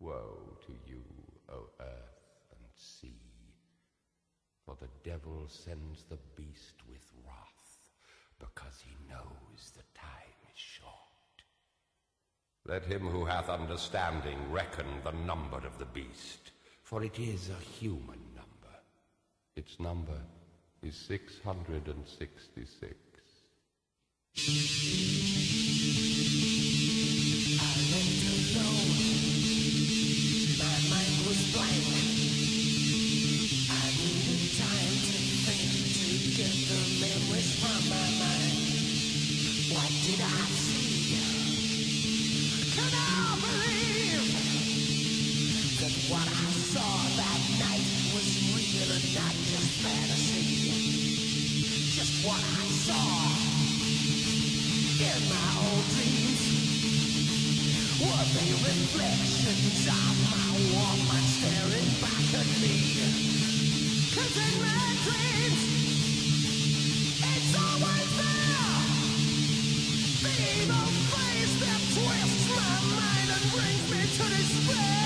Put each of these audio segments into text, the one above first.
Woe to you, O earth and sea, for the devil sends the beast with wrath, because he knows the time is short. Let him who hath understanding reckon the number of the beast, for it is a human number. Its number is 666. I left alone. My mind was blank. I needed time to think, to get the memories from my mind. What did I see? Can I believe that what I saw that night was real and not just fantasy? Just what I saw in my old dreams were they reflections of my woman staring back at me? 'Cause in my dreams it's always there, the evil face that twists my mind and brings me to despair.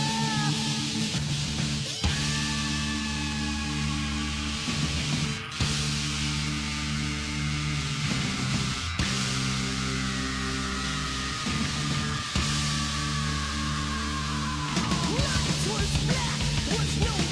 Life was black, was no